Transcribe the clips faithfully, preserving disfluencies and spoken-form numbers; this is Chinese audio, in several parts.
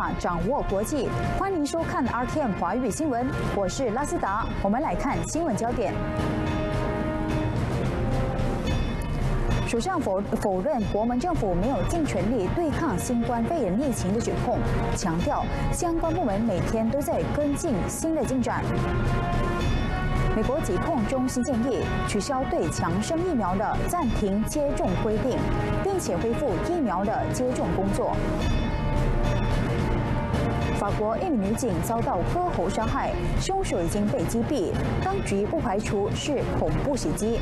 化，掌握国际。欢迎收看 R T M 华语新闻，我是拉斯达。我们来看新闻焦点。首相否否认国民政府没有尽全力对抗新冠肺炎疫情的指控，强调相关部门每天都在跟进新的进展。美国疾控中心建议取消对强生疫苗的暂停接种规定，并且恢复疫苗的接种工作。法国一名女警遭到割喉杀害，凶手已经被击毙，当局不排除是恐怖袭击。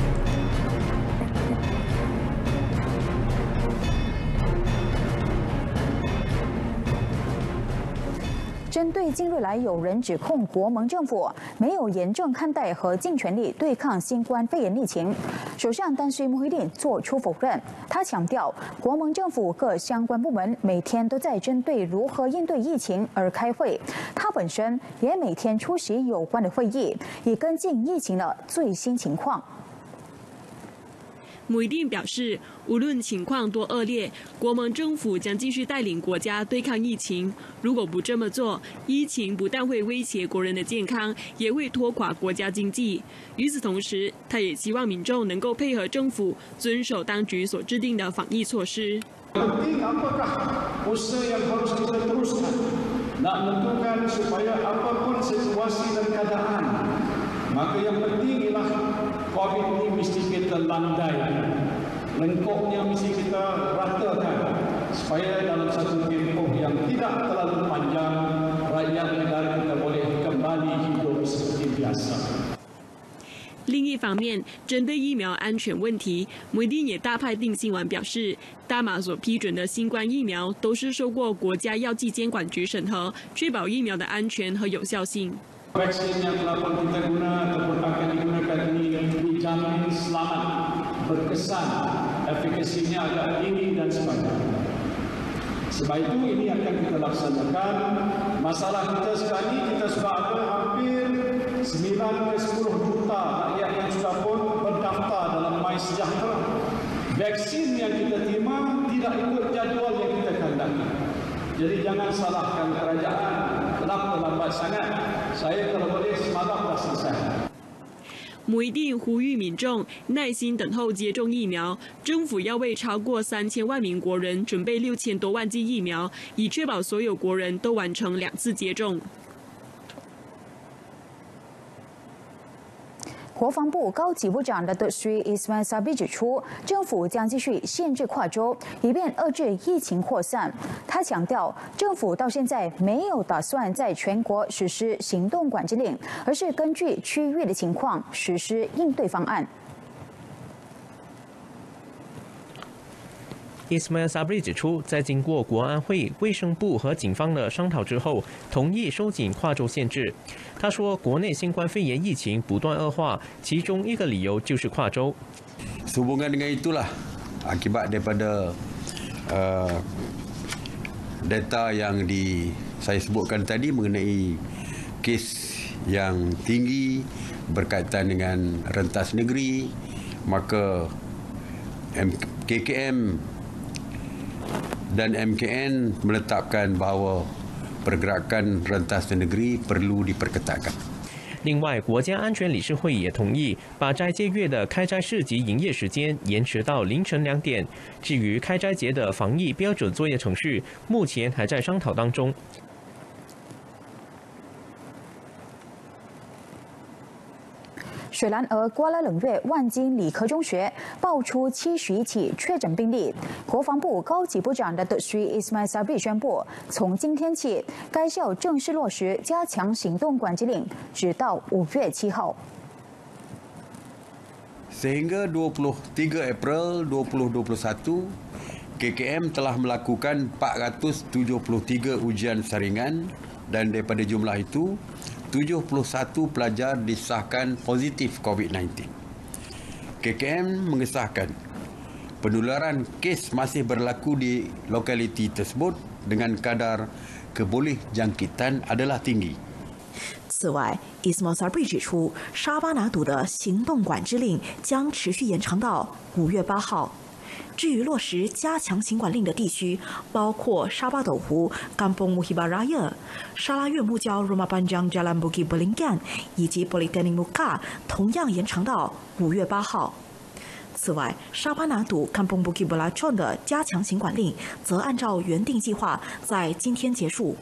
针对近日来有人指控国盟政府没有严正看待和尽全力对抗新冠肺炎疫情，首相丹斯里穆希丁作出否认。他强调，国盟政府各相关部门每天都在针对如何应对疫情而开会，他本身也每天出席有关的会议，以跟进疫情的最新情况。 穆希丁表示，无论情况多恶劣，国盟政府将继续带领国家对抗疫情。如果不这么做，疫情不但会威胁国人的健康，也会拖垮国家经济。与此同时，他也希望民众能够配合政府，遵守当局所制定的防疫措施。 Penting apakah usaha yang harus kita teruskan nak menentukan supaya apapun situasi dan keadaan, maka yang penting ialah COVID ini mesti kita landai, lengkapnya mesti kita ratakan supaya dalam satu tempoh yang tidak terlalu panjang rakyat negara kita boleh kembali hidup seperti biasa. 另一方面，针对疫苗安全问题，穆希丁也大派定心丸表示，大马所批准的新冠疫苗都是受过国家药剂监管局审核，确保疫苗的安全和有效性。 Vaksin yang telah pun kita guna ataupun akan digunakan ini dijamin selamat, berkesan, efikasinya agak tinggi dan sebagainya. Sebab itu ini akan kita laksanakan. Masalah kita sekarang ini kita sudah ada hampir sembilan ke sepuluh juta rakyat yang sudah pun berdaftar dalam MySejahtera. Vaksin yang kita terima tidak ikut jadual yang kita kehendaki. Jadi jangan salahkan kerajaan. Kenapa lambat sangat? Saya kalau boleh semalam dah selesai. 穆希丁呼吁民众耐心等候接种疫苗，政府要为超过三千万名国人准备六千多万剂疫苗，以确保所有国人都完成两次接种。 国防部高级部长的 Sri Ismail Sabri 指出，政府将继续限制跨州，以便遏制疫情扩散。他强调，政府到现在没有打算在全国实施行动管制令，而是根据区域的情况实施应对方案。 Ismail Sabri 指出，在经过国安会、卫生部和警方的商讨之后，同意收紧跨州限制。他说，国内新冠肺炎疫情不断恶化，其中一个理由就是跨州。 Sehubungan dengan itulah, akibat daripada uh, data yang di saya sebutkan tadi mengenai kes yang tinggi berkaitan dengan rentas negeri, maka K K M dan M K N meletakkan bahawa pergerakan rentas negeri perlu diperketatkan. 另外，国家安全理事会也同意把斋戒月的开斋市集营业时间延迟到凌晨两点。至于开斋节的防疫标准作业程序，目前还在商讨当中。 水兰莪瓜拉冷月万金理科中学爆出七十一起确诊病例，国防部高级部长的 Sri Ismail Sabri 宣布，从今天起，该校正式落实加强行动管制令，直到五月七号。 Sehingga dua puluh tiga April dua ribu dua puluh satu, K K M telah melakukan empat ratus tujuh puluh tiga ujian saringan dan daripada jumlah itu tujuh puluh satu pelajar disahkan positif COVID sembilan belas. K K M mengesahkan penularan kes masih berlaku di lokaliti tersebut dengan kadar kebolehjangkitan adalah tinggi. 此外，伊斯莫萨瑞指出，沙巴拿督的行动管制令将持续延长到五月八号。 至于落实加强行管令的地区，包括沙巴斗湖、Kampung Muhibah Raya、沙拉越木郊 Rumah Panjang Jalan Bukit Beringkan 以及 Politeknik Muka， 同样延长到五月八号。此外，沙巴拿督 Kampung Bukit Belacan 的加强行管令则按照原定计划在今天结束。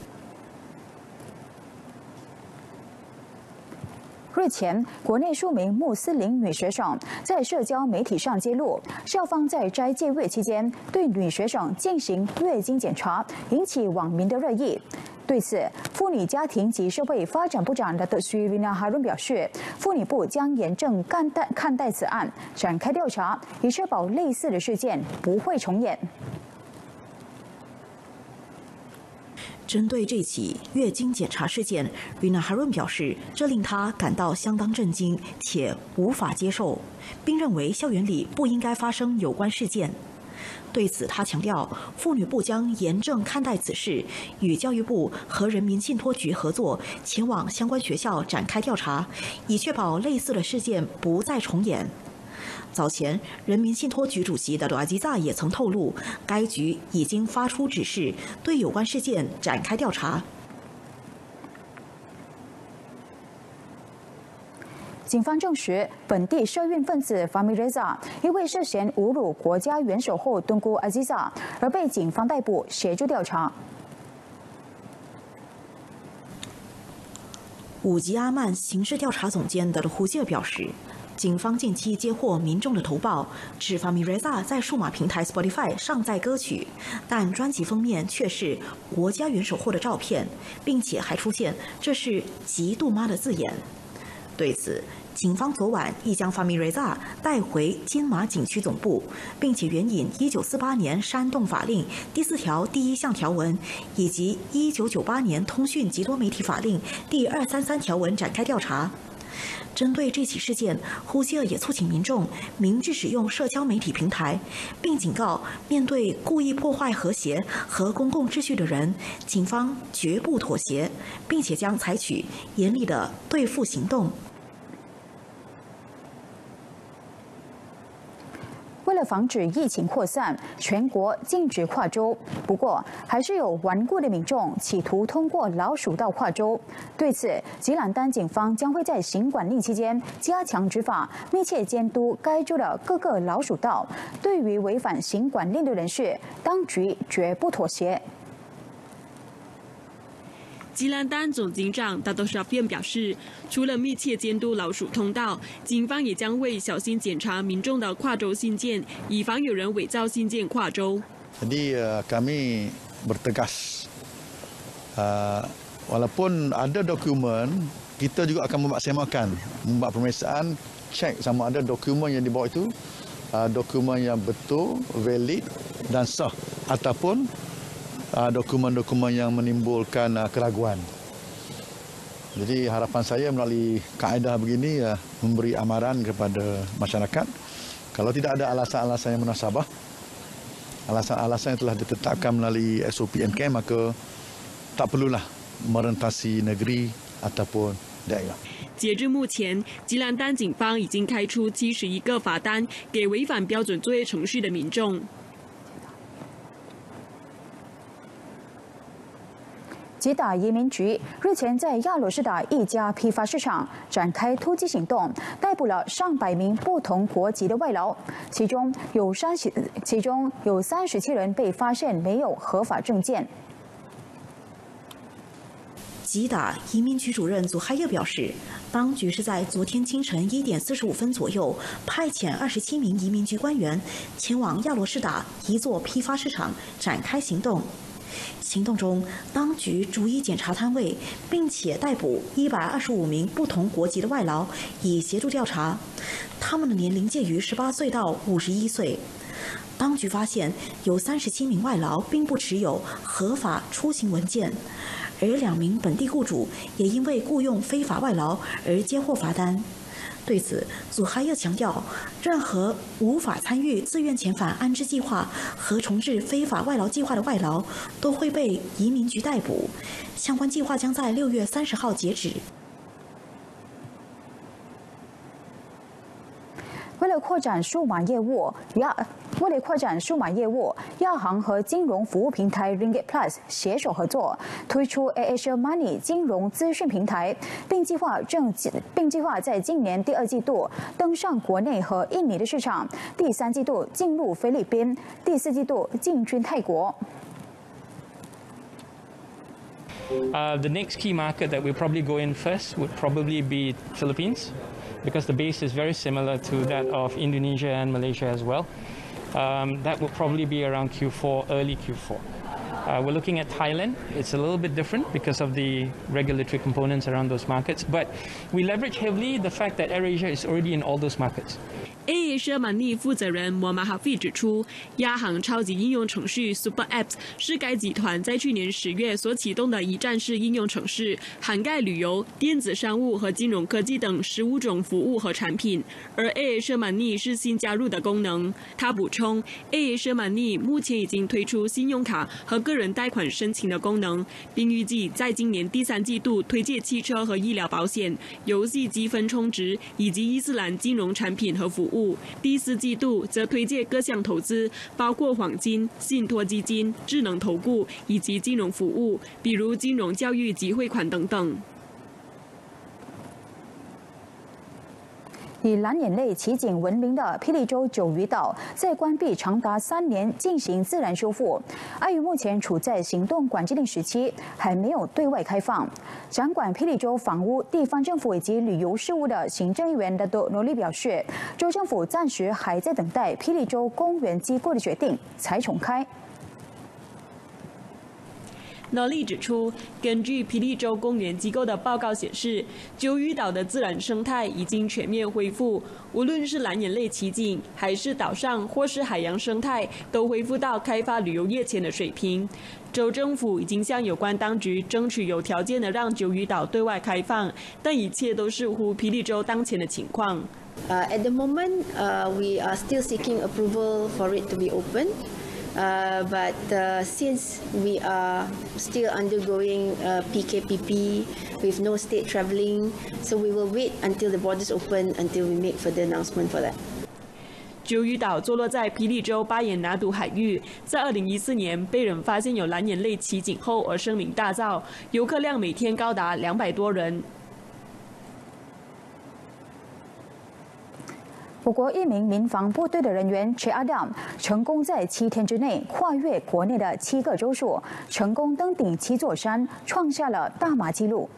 日前，国内数名穆斯林女学生在社交媒体上揭露，校方在斋戒月期间对女学生进行月经检查，引起网民的热议。对此，妇女家庭及社会发展部长的德须瑞娜哈伦表示，妇女部将严正看待看待此案，展开调查，以确保类似的事件不会重演。 针对这起月经检查事件，瑞娜哈伦表示，这令他感到相当震惊且无法接受，并认为校园里不应该发生有关事件。对此，他强调，妇女部将严正看待此事，与教育部和人民信托局合作，前往相关学校展开调查，以确保类似的事件不再重演。早前，人民信托局主席的阿基扎也曾透露，该局已经发出指示，对有关事件展开调查。 警方证实，本地社运分子法米雷扎因为涉嫌侮辱国家元首后敦姑阿基扎而被警方逮捕，协助调查。 五级阿曼刑事调查总监德胡谢尔表示，警方近期接获民众的投报，指法米雷扎在数码平台 Spotify 上载歌曲，但专辑封面却是国家元首后的照片，并且还出现这是极度妈的字眼。对此，警方昨晚亦将法米雷扎带回金马景区总部，并且援引一九四八年煽动法令第四条第一项条文以及一九九八年通讯及多媒体法令第二三三条文展开调查。针对这起事件，胡希尔也促请民众明智使用社交媒体平台，并警告面对故意破坏和谐和公共秩序的人，警方绝不妥协，并且将采取严厉的对付行动。 为了防止疫情扩散，全国禁止跨州。不过，还是有顽固的民众企图通过老鼠道跨州。对此，吉兰丹警方将会在行管令期间加强执法，密切监督该州的各个老鼠道。对于违反行管令的人士，当局绝不妥协。 吉兰丹总警长达多沙菲恩表示，除了密切监督老鼠通道，警方也将会小心检查民众的跨州信件，以防有人伪造信件跨州。 Jadi uh, kami bertegas, uh, walaupun ada dokumen, kita juga akan memaksimalkan, membuat pemeriksaan, cek sama ada dokumen yang dibawa itu uh, dokumen yang betul, valid dan sah, ataupun dokumen-dokumen yang menimbulkan keraguan. Jadi harapan saya melalui kaedah begini ya, memberi amaran kepada masyarakat, kalau tidak ada alasan-alasan yang munasabah, alasan-alasan yang telah ditetapkan melalui S O P M K, maka tak perlulah merentasi negeri ataupun daerah. 截至目前，吉兰丹警方已经开出七十一个罚单给违反标准作业程序的民众。 吉打移民局日前在亚罗士打一家批发市场展开突击行动，逮捕了上百名不同国籍的外劳，其中有三十，其中有三十七人被发现没有合法证件。 吉打移民局主任祖哈耶表示，当局是在昨天清晨一点四十五分左右，派遣二十七名移民局官员前往亚罗士打一座批发市场展开行动。行动中，当局逐一检查摊位，并且逮捕一百二十五名不同国籍的外劳，以协助调查。他们的年龄介于十八岁到五十一岁。当局发现有三十七名外劳并不持有合法出行文件，而两名本地雇主也因为雇用非法外劳而接获罚单。对此，祖哈耶强调，任何无法参与自愿遣返安置计划和重置非法外劳计划的外劳都会被移民局逮捕，相关计划将在六月三十号截止。 为了扩展数码业务，亚为了扩展数码业务，亚行和金融服务平台 Ringgit Plus 携手合作，推出 AirAsia Money 金融资讯平台，并计划正并计划在今年第二季度登上国内和印尼的市场，第三季度进入菲律宾，第四季度进军泰国。 Uh, the next key market that we'll probably go in first would probably be Philippines, because the base is very similar to that of Indonesia and Malaysia as well. Um, that will probably be around Q four, early Q four. Uh, we're looking at Thailand. It's a little bit different because of the regulatory components around those markets, but we leverage heavily the fact that AirAsia is already in all those markets. AirAsia Money 负责人莫马哈费指出，亚行超级应用程序 Super Apps 是该集团在去年十月所启动的一站式应用程序，涵盖旅游、电子商务和金融科技等十五种服务和产品。而 AirAsia Money 是新加入的功能。他补充 ，AirAsia Money 目前已经推出信用卡和个人贷款申请的功能，并预计在今年第三季度推介汽车和医疗保险、游戏积分充值以及伊斯兰金融产品和服务。 第四季度则推介各项投资，包括黄金、信托基金、智能投顾以及金融服务，比如金融教育及汇款等等。 以蓝眼泪奇景闻名的霹雳州九鱼岛，在关闭长达三年进行自然修复。碍于目前处在行动管制令时期，还没有对外开放。掌管霹雳州房屋、地方政府以及旅游事务的行政议员的多努力表示，州政府暂时还在等待霹雳州公园机构的决定才重开。 诺利指出，根据霹雳州公园机构的报告显示，九鱼岛的自然生态已经全面恢复，无论是蓝眼泪奇景，还是岛上或是海洋生态，都恢复到开发旅游业前的水平。州政府已经向有关当局争取有条件的让九鱼岛对外开放，但一切都视乎霹雳州当前的情况。 Uh, at the moment, uh, we are still seeking approval for it to be open. Uh, but uh, since we are still undergoing uh, P K P P with no state travelling, so we will wait until the borders open until we make further announcement for that. 九鱼岛坐落在霹雳州巴彦拿督海域，在二零一四年被人发现有蓝眼泪奇景后而声名大噪，游客量每天高达两百多人。 我国一名民防部队的人员 Che Adam 成功在七天之内跨越国内的七个州属，成功登顶七座山，创下了大马纪录。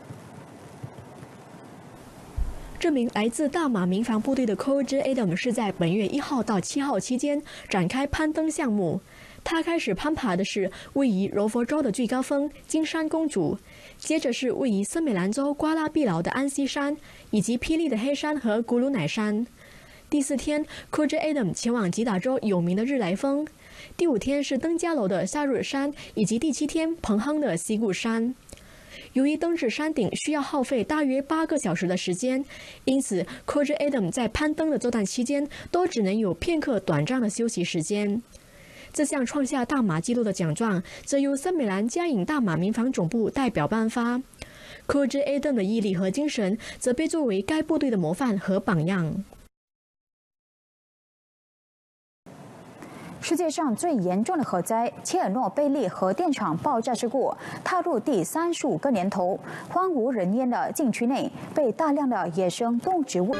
这名来自大马民防部队的 Che Adam 是在本月一号到七号期间展开攀登项目。他开始攀爬的是位于柔佛州的最高峰金山公主，接着是位于森美兰州瓜拉碧劳的安息山，以及霹雳的黑山和古鲁乃山。 第四天 ，Che Adam 前往吉打州有名的日来峰；第五天是登嘉楼的夏日山，以及第七天彭亨的西固山。由于登至山顶需要耗费大约八个小时的时间，因此 Che Adam 在攀登的这段期间都只能有片刻短暂的休息时间。这项创下大马纪录的奖状，则由森美兰嘉颖大马民防总部代表颁发。Che Adam 的毅力和精神，则被作为该部队的模范和榜样。 世界上最严重的核灾——切尔诺贝利核电厂爆炸事故，踏入第三十五个年头，荒无人烟的禁区内被大量的野生动植物。